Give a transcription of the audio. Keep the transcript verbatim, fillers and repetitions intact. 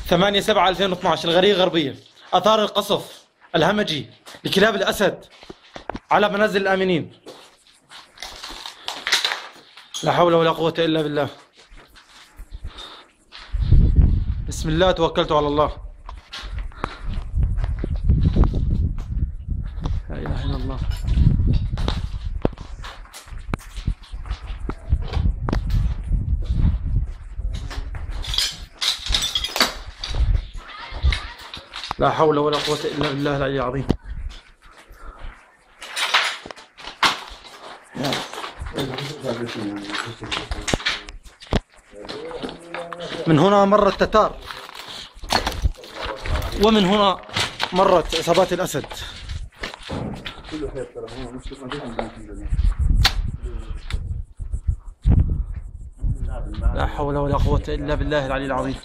ثمانية سبعة ألفين واثناشر الغرية غربية. أثار القصف الهمجي لكلاب الأسد على منازل الآمنين. لا حول ولا قوة إلا بالله. بسم الله توكلت على الله. لا إله إلا الله. لا حول ولا قوة إلا بالله العلي العظيم. من هنا مر التتار، ومن هنا مرت عصابات الأسد. لا حول ولا قوة إلا بالله العلي العظيم.